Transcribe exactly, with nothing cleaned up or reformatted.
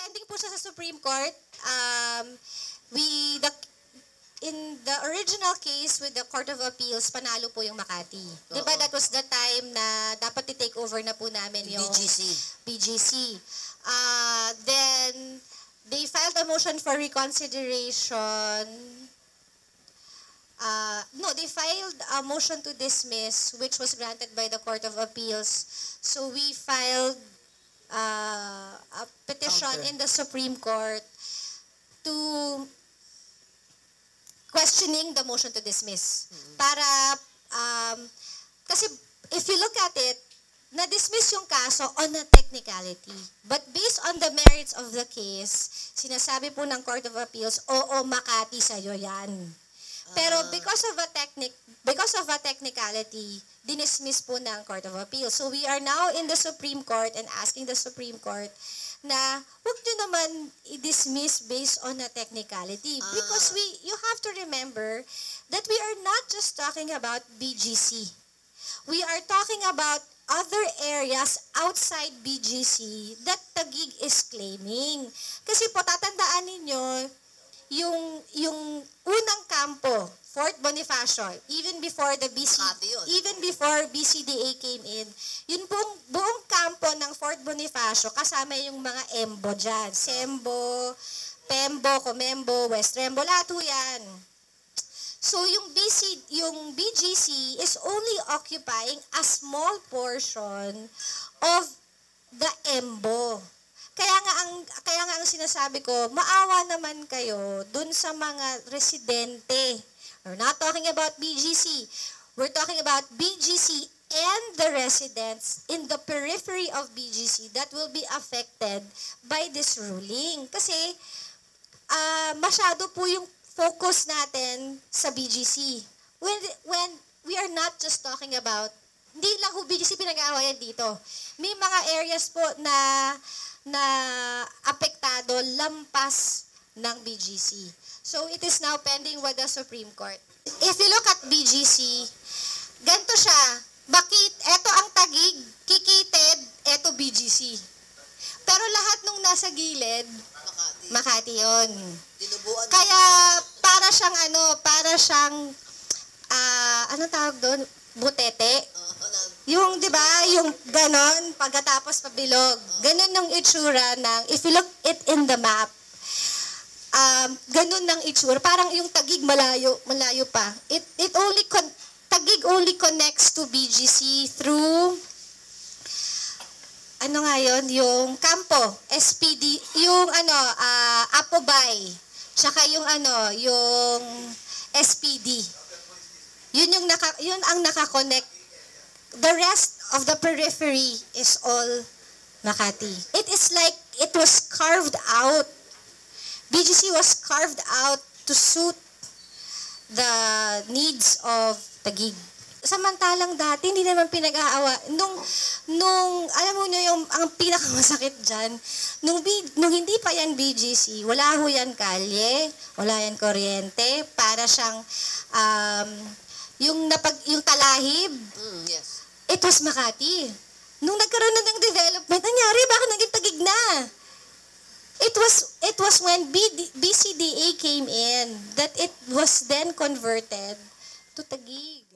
pending po siya sa Supreme Court. Um, we, the, in the original case with the Court of Appeals, panalo po yung Makati. Uh-oh. Diba that was the time na dapat i-take over na po namin yung B G C. B G C. Uh, then, they filed a motion for reconsideration. Uh, no, they filed a motion to dismiss, which was granted by the Court of Appeals. So we filed uh, a petition Counter. in the Supreme Court to questioning the motion to dismiss. Mm-hmm. Para, um, kasi if you look at it, na-dismiss yung kaso on a technicality. But based on the merits of the case, sinasabi po ng Court of Appeals, oo, Makati sa'yo yan. Pero because of a technic, because of a technicality, dinismiss po ng Court of Appeals. So we are now in the Supreme Court and asking the Supreme Court na huwag nyo naman i-dismiss based on a technicality. Ah. Because we, you have to remember that we are not just talking about B G C. We are talking about other areas outside B G C that Taguig is claiming. Kasi po, tatandaan ninyo, yung yung unang kampo, Fort Bonifacio, even before the B C, even before B C D A came in, yun pong buong kampo ng Fort Bonifacio, kasama yung mga Embo dyan. Sembo, Pembo, Comembo, West Rembo, lahat yan. So yung B C, yung B G C is only occupying a small portion of the Embo. Kaya nga ang kaya nga ang sinasabi ko, maawa naman kayo dun sa mga residente. We're not talking about B G C. We're talking about B G C and the residents in the periphery of B G C that will be affected by this ruling. Kasi uh, masyado po yung focus natin sa B G C. When when we are not just talking about, hindi lang ho B G C pinag-aawayan dito. May mga areas po na na apektado lampas ng B G C. So it is now pending with the Supreme Court. If you look at B G C, ganito siya, bakit eto ang Taguig, Kikited, eto B G C. Pero lahat nung nasa gilid, Makati, Makati yun. Tinubuan. Kaya para siyang ano, para siyang, uh, anong tawag doon? Butete. Uh, yung, di ba, yung ganon, pagkatapos pabilog. Ganon ng itsura ng, if you look it in the map, um, ganon ng itsura. Parang yung Taguig malayo, malayo pa. It, it only, con Taguig only connects to B G C through, ano nga yun, yung Campo, S P D, yung ano, uh, Apobay, tsaka yung ano, yung S P D. Yun yung naka, yun ang nakakonect. The rest of the periphery is all Makati. It is like it was carved out. B G C was carved out to suit the needs of Taguig. Samantalang dati, hindi naman pinag-aawa. Nung, nung, alam mo nyo yung, ang pinakamasakit dyan, nung, nung hindi pa yan B G C, wala ho yan kalye, wala yan kuryente, para siyang, um, yung, napag, yung talahib, mm, yes. It was Makati. Nung nagkaroon na ng development, nangyari, bakit naging Taguig na? It was, it was when B C D A came in that it was then converted to Taguig.